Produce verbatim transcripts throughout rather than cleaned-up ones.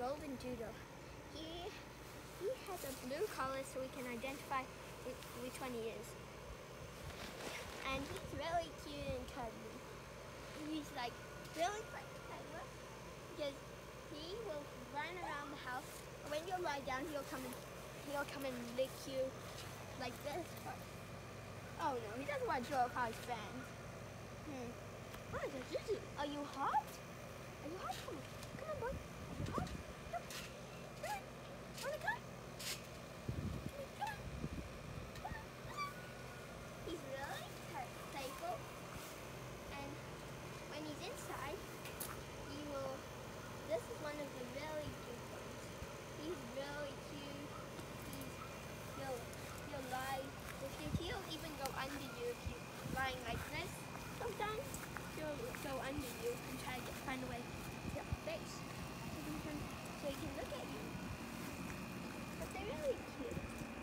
golden doodle. He he has a blue collar so we can identify which one he is. And he's really cute and cuddly. He's like really quite cuddly because he will run around the house. When you lie down, he'll come and he'll come and lick you like this. Oh no, he doesn't want to show off how his fangs. Hmm. What is this? Are you hot? Are you hot? Come on, come on, boy. Are you hot? Come, come on. Wanna come? Come on, come on, come on. He's really playful, and when he's inside, he will. This is one of the really cute ones. He's really cute. He's he'll he'll lie with you. He'll even go under you if you're lying like this. Sometimes he'll go under you and try to get, find a way to your face so he can so he can look at you. But they're really cute.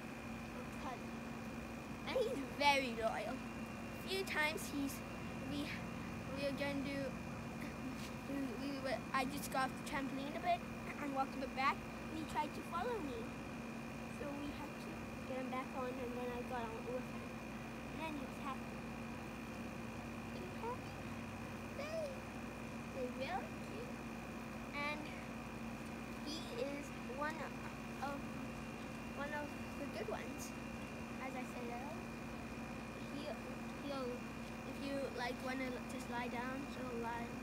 And he's very loyal. A few times he's we we are going to do. We, we were, I just got off the trampoline a bit and walked a bit back, and he tried to follow me. So we had to get him back on, and then I got on with him. And then he was happy. Are you happy? They, they're really cute. And he is one of, of one of the good ones. As I said earlier, he, he'll, if you like want to just lie down, he'll lie.